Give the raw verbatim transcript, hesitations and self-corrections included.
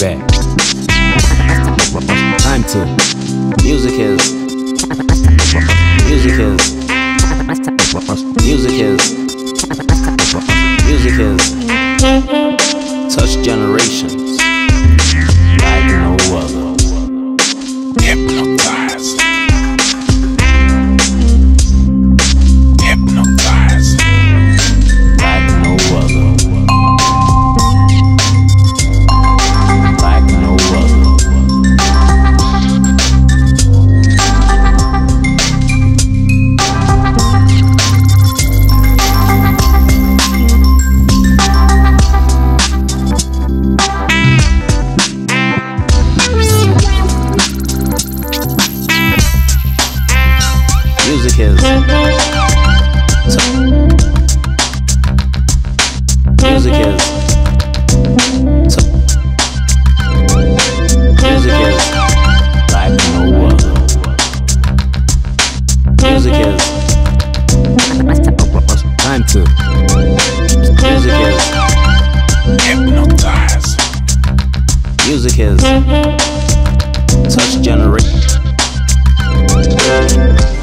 back. Time to. Music is. Music is. Music is. Music is. Touch generations like no other. Hip-No-Tize. Hip-No-Tize. Like no other. Like no other. Music is. Music is. Music is like no other. Music is. Time to. Music is. Hip-No-Tize. Music is. Touch generation.